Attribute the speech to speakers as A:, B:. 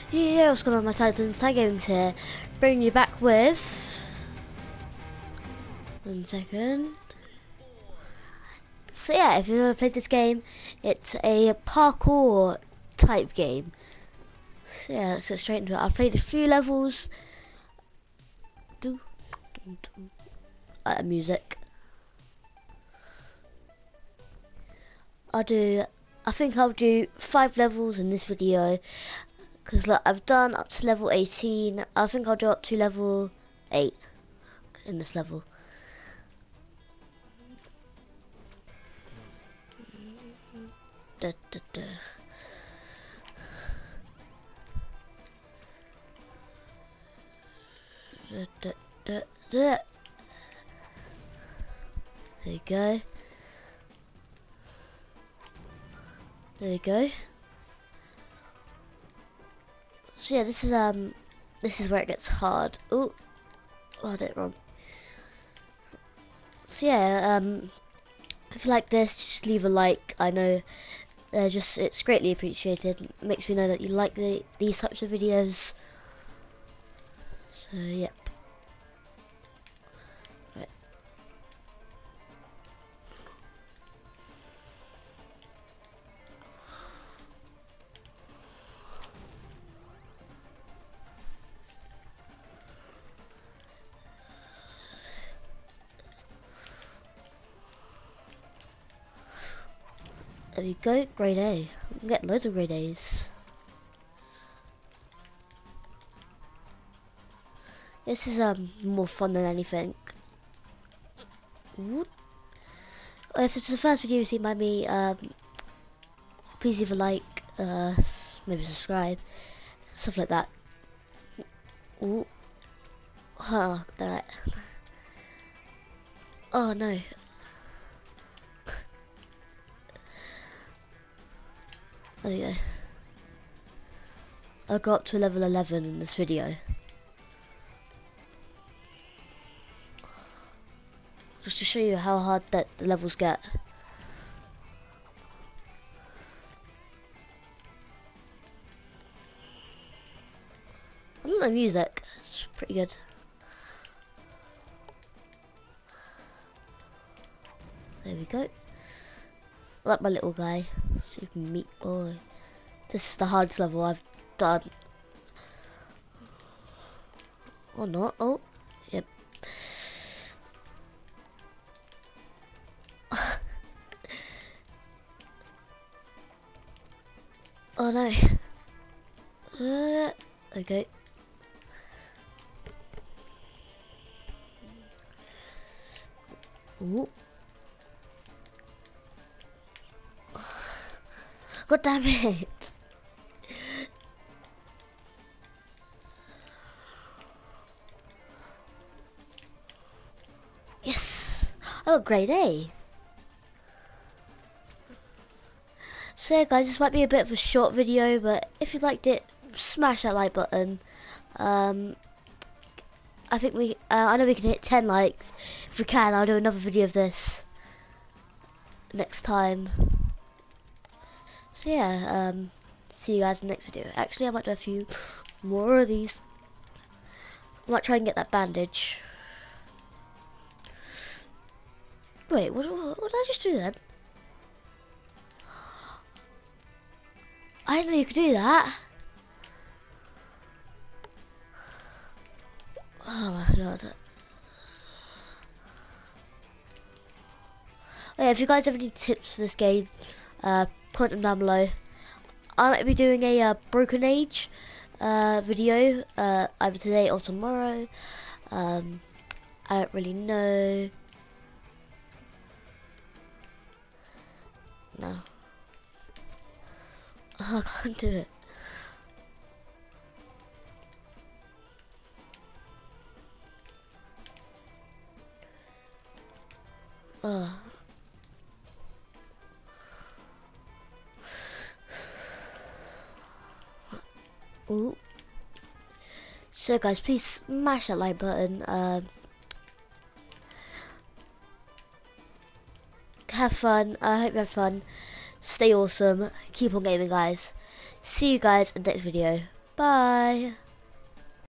A: Yeah, what's going on, my Titans? Tag Games here, bringing you back with... 1 second. So yeah, if you've never played this game, it's a parkour type game. So yeah, let's get straight into it. I've played a few levels. Music. I think I'll do 5 levels in this video. Because like, I've done up to level 18. I think I'll do up to level 8 in this level. Da, da, da. Da, da, da, da. There you go. There you go. So yeah, this is where it gets hard. Oh, I did it wrong. So yeah, if you like this, just leave a like. I know, it's greatly appreciated. It makes me know that you like these types of videos. So yep. Right. There we go, grade A. I'm getting loads of grade A's. This is more fun than anything. Ooh. If it's the first video you've seen by me, please leave a like, maybe subscribe, stuff like that. Ooh. Oh, that. Oh no. There we go. I got up to level 11 in this video. Just to show you how hard that the levels get. I like the music, it's pretty good. There we go. I like my little guy, Super Meat Boy. This is the hardest level I've done. Or not, oh, yep. Oh no. Okay. Ooh. God damn it. Yes. I got grade A. So yeah guys, this might be a bit of a short video, but if you liked it, smash that like button. I think I know we can hit 10 likes. If we can, I'll do another video of this next time. So yeah, see you guys in the next video. Actually, I might do a few more of these. I might try and get that bandage. Wait, what did I just do then? I didn't know you could do that. Oh my god. Oh yeah, if you guys have any tips for this game, point them down below. I might be doing a Broken Age video either today or tomorrow. I don't really know. No. Oh, I can't do it. Oh. Ooh. So guys, please smash that like button. Have fun. I hope you had fun. Stay awesome. Keep on gaming, guys. See you guys in the next video. Bye.